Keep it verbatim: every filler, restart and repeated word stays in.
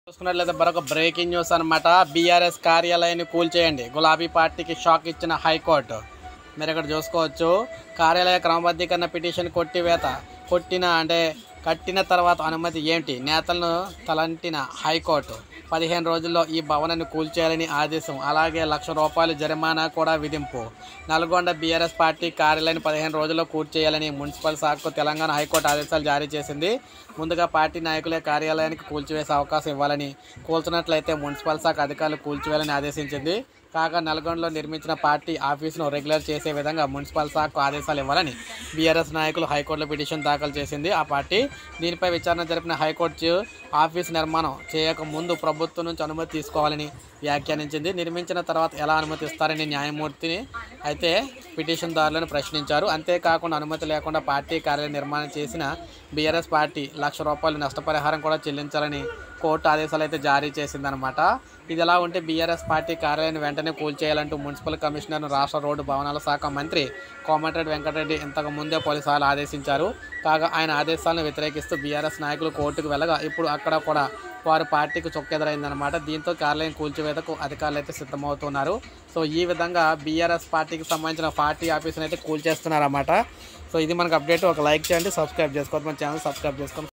చూసుకున్నట్లయితే మరొక breaking news అనమాట. బీఆర్ఎస్ కార్యాలయాన్ని కూల్చేయండి, గులాబీ పార్టీకి షాక్ ఇచ్చిన హైకోర్టు. మీరు ఇక్కడ చూసుకోవచ్చు, కార్యాలయ క్రమబద్ధీకరణ పిటిషన్ కొట్టివేత కొట్టిన అంటే కట్టిన తర్వాత అనుమతి ఏంటి, నేతలను తలంటిన హైకోర్టు. పదిహేను రోజుల్లో ఈ భవనాన్ని కూల్చేయాలని ఆదేశం, అలాగే లక్ష రూపాయలు జరిమానా కూడా విధింపు. నల్గొండ బీఆర్ఎస్ పార్టీ కార్యాలయాన్ని పదిహేను రోజుల్లో కూల్చేయాలని మున్సిపల్ శాఖకు తెలంగాణ హైకోర్టు ఆదేశాలు జారీ చేసింది. ముందుగా పార్టీ నాయకులే కార్యాలయానికి కూల్చివేసే అవకాశం ఇవ్వాలని, కూల్చినట్లయితే మున్సిపల్ శాఖ అధికారులు కూల్చివేయాలని ఆదేశించింది. కాగా నల్గొండలో నిర్మించిన పార్టీ ఆఫీసును రెగ్యులర్ చేసే విధంగా మున్సిపల్ శాఖకు ఆదేశాలు ఇవ్వాలని బీఆర్ఎస్ నాయకులు హైకోర్టులో పిటిషన్ దాఖలు చేసింది ఆ పార్టీ. దీనిపై విచారణ జరిపిన హైకోర్టు ఆఫీసు నిర్మాణం చేయక ముందు ప్రభుత్వం నుంచి అనుమతి తీసుకోవాలని వ్యాఖ్యానించింది. నిర్మించిన తర్వాత ఎలా అనుమతిస్తారని న్యాయమూర్తిని అయితే పిటిషన్దారులను ప్రశ్నించారు. అంతేకాకుండా అనుమతి లేకుండా పార్టీ కార్యాలయం నిర్మాణం చేసిన బీఆర్ఎస్ పార్టీ లక్ష రూపాయలు నష్టపరిహారం కూడా చెల్లించాలని కోర్టు ఆదేశాలు అయితే జారీ చేసిందనమాట. ఇది ఎలా ఉంటే బీఆర్ఎస్ పార్టీ కార్యాలయాన్ని వెంటనే కూల్చేయాలంటూ మున్సిపల్ కమిషనర్ను రాష్ట్ర రోడ్డు భవనాల శాఖ మంత్రి కోమటిరెడ్డి వెంకటరెడ్డి ఇంతకు ముందే పలుసార్లు ఆదేశించారు. కాగా ఆయన ఆదేశాలను వ్యతిరేకిస్తూ బీఆర్ఎస్ నాయకులు కోర్టుకు వెళ్ళగా ఇప్పుడు అక్కడ కూడా వారి పార్టీకి చొక్కెదురైందనమాట. దీంతో కార్యాలయం కూల్చివేతకు అధికారులు అయితే సిద్ధమవుతున్నారు. సో ఈ విధంగా బీఆర్ఎస్ పార్టీకి సంబంధించిన పార్టీ ఆఫీసును అయితే కూల్చేస్తున్నారన్నమాట. సో ఇది మనకు అప్డేట్. ఒక లైక్ చేయండి, సబ్స్క్రైబ్ చేసుకోవద్దు, మన ఛానల్ సబ్స్క్రైబ్ చేసుకోండి.